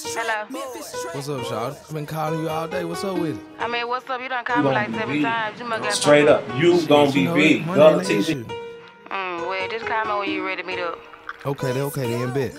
Hello. What's up, Shawty? I've been calling you all day. What's up with it? I mean, what's up? You done called me like 7 times. You must got straight up. You gonna be big. Go to TV. Well, just call me when you ready to meet up. Okay, then bet.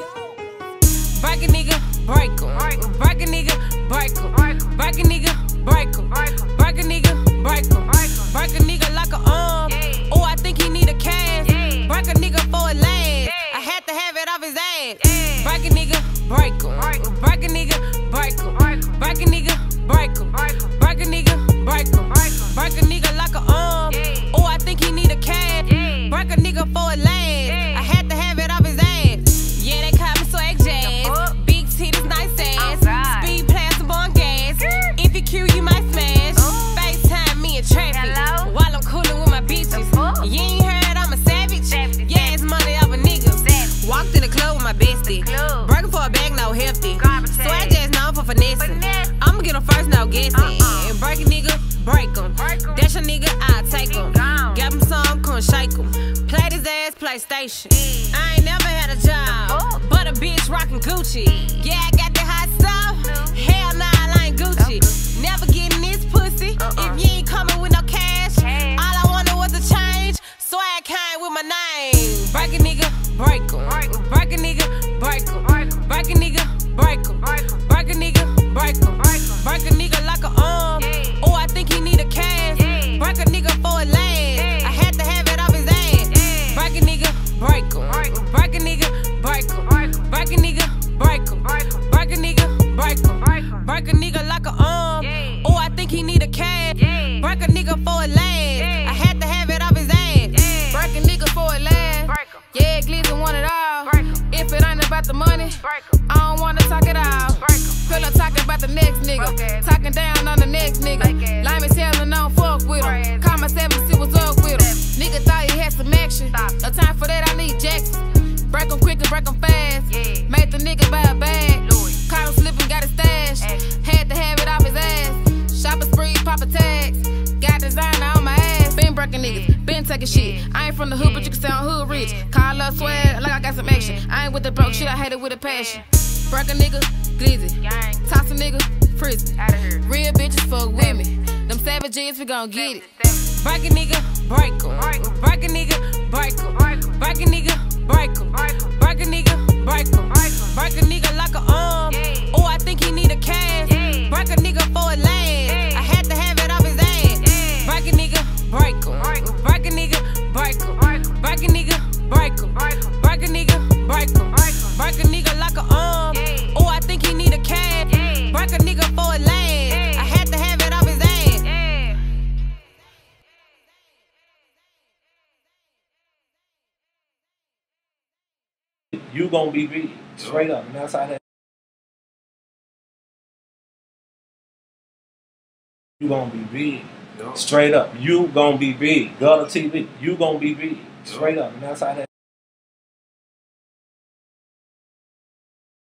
Break a nigga, break em. Break a nigga, break em. Break a nigga, break em. Break a nigga, break em. Break a nigga like a arm. Oh, I think he need a cast. Break a nigga for a last. I had to have it off his ass. Break a nigga, break em. Break a nigga, break em. Break a nigga, break em. Break a nigga, break em. Break a nigga like a arm. Oh, I think he need a cast. Break a nigga for a last. I had to have it off his ass. Yeah, they call me swag jazz. Big titties, nice ass. Speed plastic on gas. If you cute, you might smash. FaceTime me in traffic while I'm coolin' with my bitches. You ain't heard I'm a savage? Yeah, it's money off a nigga. Walked in the club with my bestie. Breaking for a bag, no hefty. Swag jazz known for finessing. I'ma get him first, no guessing. Break a nigga, break him. That's your nigga, I'll take him. Got him some, come shake him. Played his ass PlayStation. I ain't never had a job, but a bitch rockin' Gucci. Yeah, I got that hot stuff. Hell nah, I ain't Gucci. Never getting this pussy if you ain't coming with no cash. All I wanted was a change, so I came with my name. Break a nigga, break him. Break a nigga, break him. Break a nigga, break him. Break a nigga, break him. Break a nigga like a arm. Oh, I think he need a cast. Break a nigga for a last. I had to have it off his ass. Break a nigga, break him. Break a nigga, break him. Break a nigga, break him. Break a nigga, break him. Break a nigga like a arm. Oh, I think he need a cast. Break a nigga for a last. I had to have it off his ass. Break a nigga for a last. Yeah, Glizzy want it all. If it ain't about the money, I don't wanna talk it out. Pillow talking about the next nigga. Talking down on the next nigga. Lime is hell and I don't fuck with him. Call myself and see what's up with him. Nigga thought he had some action. No time for that, I need Jackson. Break him quick and break him fast. Made the nigga buy a bag. Caught him slipping, got his stash. Had to have it off his ass. Shopping spree, pop a tags. Got designer on my ass. Been breaking niggas, been taking shit. I ain't from the hood, but you can sound hood rich. Call up swag like I got some action. I ain't with the broke shit, I hate it with a passion. Break a nigga, Glizzy. Toss a nigga, frizzy. Real bitches fuck with me. Them savages, we gon' get it. Break a nigga, break em. Break a nigga, break em. Break a nigga, break em. Break a nigga, break em. Break a nigga like a arm. Oh, I think he need a cast. Break a nigga for a last. I had to have it off his ass. Break a nigga, break em. Break a nigga, break em. Break a nigga, break em. Break a nigga, break em. Break a nigga like a arm. Oh, I think he need a cast. Break a nigga for a last. I had to have it off his ass. You gonna be big. Straight up. And that's how that. You gonna be big. Straight up. You gonna be big. Go to TV. You gonna be big. Straight up. And that's how that.